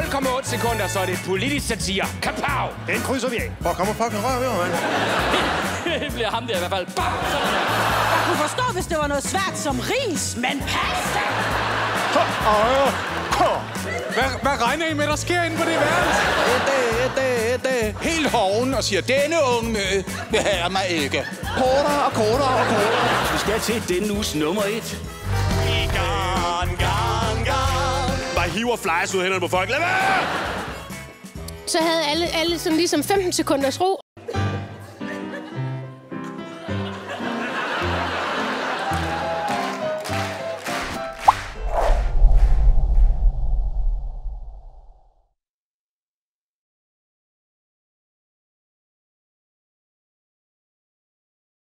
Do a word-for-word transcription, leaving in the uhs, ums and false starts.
nul komma otte sekunder, så er det politisk satire. Kapow! Den krydser vi af. Hvor kommer fucking rør ved, mand? Det bliver ham der i hvert fald. Bam! Jeg kunne forstå, hvis det var noget svært som ris, men pasta! Hvad, hvad regner I med, der sker inde på det værelse? Edde, edde, edde. Helt hoven og siger, denne unge mø behager mig ikke. Kortere og kortere og kortere. Vi skal til denne uges nummer et. Gang, gang, gang. Bare hiver flyers ud af hænderne på folk. Lad være! Så havde alle, alle sådan ligesom femten sekunders ro,